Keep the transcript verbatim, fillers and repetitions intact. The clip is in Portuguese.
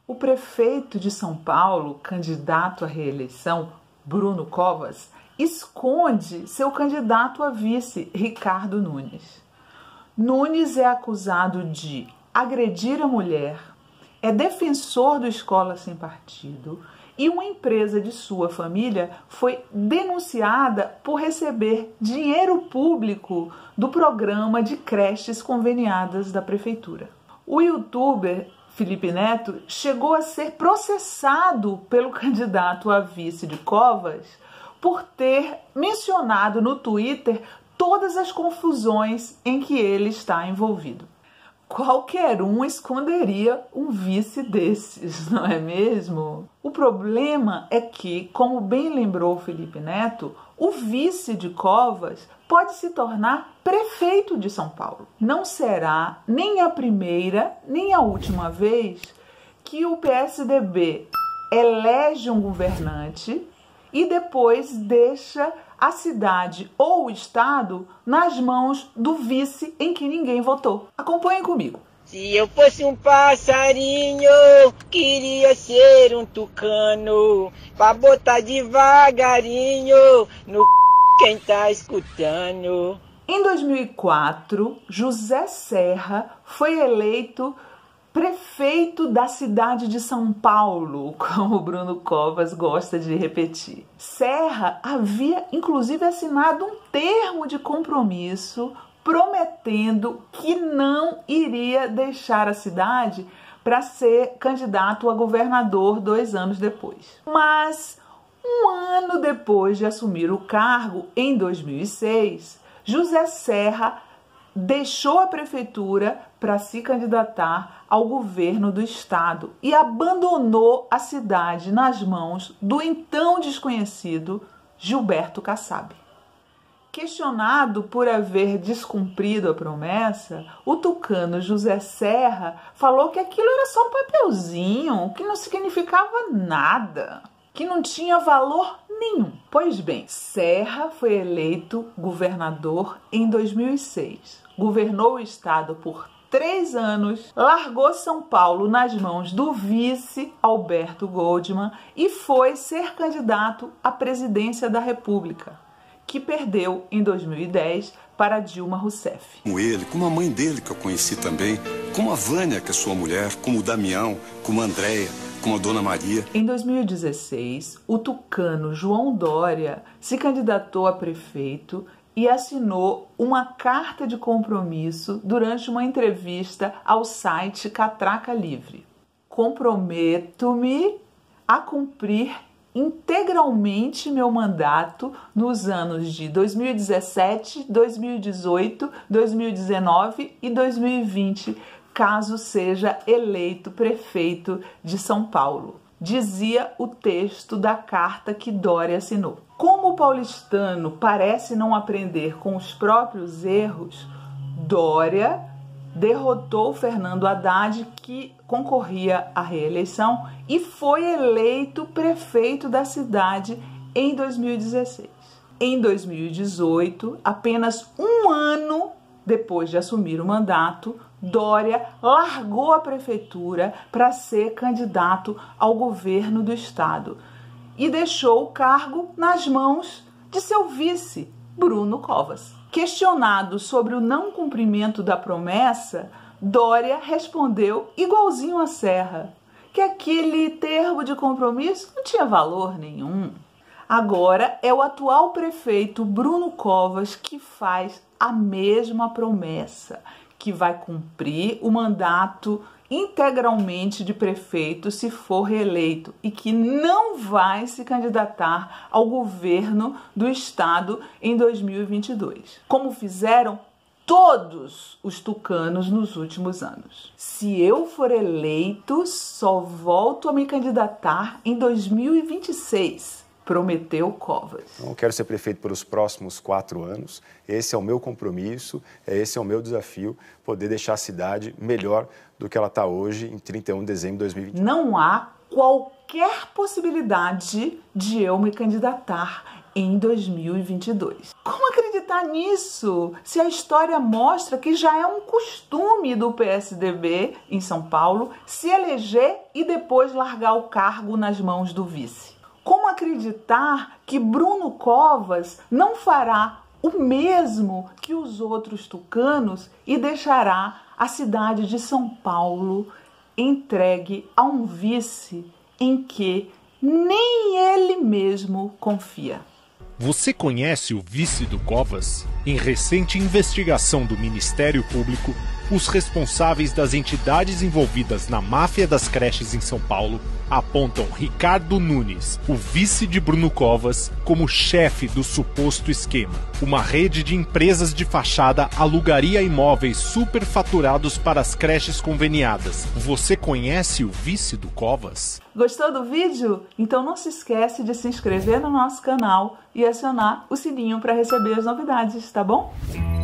O prefeito de São Paulo, candidato à reeleição, Bruno Covas, esconde seu candidato a vice, Ricardo Nunes. Nunes é acusado de agredir a mulher, é defensor do Escola Sem Partido e uma empresa de sua família foi denunciada por receber dinheiro público do programa de creches conveniadas da prefeitura. O youtuber Felipe Neto chegou a ser processado pelo candidato a vice de Covas por ter mencionado no Twitter todas as confusões em que ele está envolvido. Qualquer um esconderia um vice desses, não é mesmo? O problema é que, como bem lembrou Felipe Neto, o vice de Covas pode se tornar prefeito de São Paulo. Não será nem a primeira nem a última vez que o P S D B elege um governante e depois deixa a cidade ou o estado nas mãos do vice em que ninguém votou. Acompanhem comigo. Se eu fosse um passarinho, queria ser um tucano, pra botar devagarinho no c... quem tá escutando. Em dois mil e quatro, José Serra foi eleito prefeito da cidade de São Paulo, como o Bruno Covas gosta de repetir. Serra havia inclusive assinado um termo de compromisso prometendo que não iria deixar a cidade para ser candidato a governador dois anos depois. Mas um ano depois de assumir o cargo, em dois mil e seis, José Serra deixou a prefeitura para se candidatar ao governo do estado e abandonou a cidade nas mãos do então desconhecido Gilberto Kassab. Questionado por haver descumprido a promessa, o tucano José Serra falou que aquilo era só um papelzinho, que não significava nada, que não tinha valor nenhum. Pois bem, Serra foi eleito governador em dois mil e seis. Governou o estado por três anos, largou São Paulo nas mãos do vice Alberto Goldman e foi ser candidato à presidência da República, que perdeu em dois mil e dez para Dilma Rousseff. Como ele, como a mãe dele que eu conheci também, como a Vânia, que é sua mulher, como o Damião, como a Andréia, como a Dona Maria. Em dois mil e dezesseis, o tucano João Dória se candidatou a prefeito e assinou uma carta de compromisso durante uma entrevista ao site Catraca Livre. Comprometo-me a cumprir integralmente meu mandato nos anos de dois mil e dezessete, dois mil e dezoito, dois mil e dezenove e dois mil e vinte, caso seja eleito prefeito de São Paulo, dizia o texto da carta que Dória assinou. Como o paulistano parece não aprender com os próprios erros, Dória derrotou Fernando Haddad, que concorria à reeleição, e foi eleito prefeito da cidade em dois mil e dezesseis. Em dois mil e dezoito, apenas um ano depois de assumir o mandato, Dória largou a prefeitura para ser candidato ao governo do estado e deixou o cargo nas mãos de seu vice, Bruno Covas. Questionado sobre o não cumprimento da promessa, Dória respondeu igualzinho a Serra, que aquele termo de compromisso não tinha valor nenhum. Agora é o atual prefeito Bruno Covas que faz a mesma promessa, que vai cumprir o mandato integralmente de prefeito se for reeleito e que não vai se candidatar ao governo do estado em dois mil e vinte e dois, como fizeram todos os tucanos nos últimos anos. Se eu for eleito, só volto a me candidatar em dois mil e vinte e seis. Prometeu Covas. Eu quero ser prefeito pelos próximos quatro anos. Esse é o meu compromisso, esse é o meu desafio, poder deixar a cidade melhor do que ela está hoje em trinta e um de dezembro de dois mil e vinte. Não há qualquer possibilidade de eu me candidatar em dois mil e vinte e dois. Como acreditar nisso se a história mostra que já é um costume do P S D B em São Paulo se eleger e depois largar o cargo nas mãos do vice? Como acreditar que Bruno Covas não fará o mesmo que os outros tucanos e deixará a cidade de São Paulo entregue a um vice em que nem ele mesmo confia? Você conhece o vice do Covas? Em recente investigação do Ministério Público, os responsáveis das entidades envolvidas na máfia das creches em São Paulo apontam Ricardo Nunes, o vice de Bruno Covas, como chefe do suposto esquema. Uma rede de empresas de fachada alugaria imóveis superfaturados para as creches conveniadas. Você conhece o vice do Covas? Gostou do vídeo? Então não se esquece de se inscrever no nosso canal e acionar o sininho para receber as novidades, tá bom?